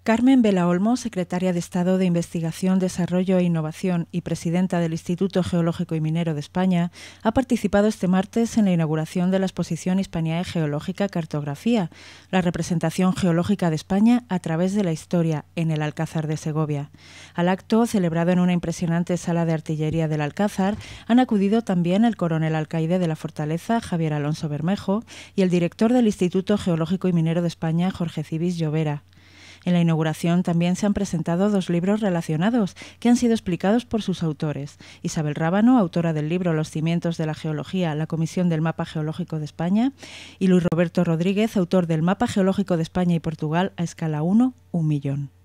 Carmen Vela Olmo, secretaria de Estado de Investigación, Desarrollo e Innovación y presidenta del Instituto Geológico y Minero de España, ha participado este martes en la inauguración de la exposición Hispaniae Geológica Cartografía, la representación geológica de España a través de la historia, en el Alcázar de Segovia. Al acto, celebrado en una impresionante sala de artillería del Alcázar, han acudido también el coronel alcaide de la Fortaleza, Javier Alonso Bermejo, y el director del Instituto Geológico y Minero de España, Jorge Cibis Llovera. En la inauguración también se han presentado 2 libros relacionados que han sido explicados por sus autores. Isabel Rábano, autora del libro Los cimientos de la geología, la Comisión del Mapa Geológico de España, y Luis Roberto Rodríguez, autor del Mapa Geológico de España y Portugal a escala 1, 1 millón.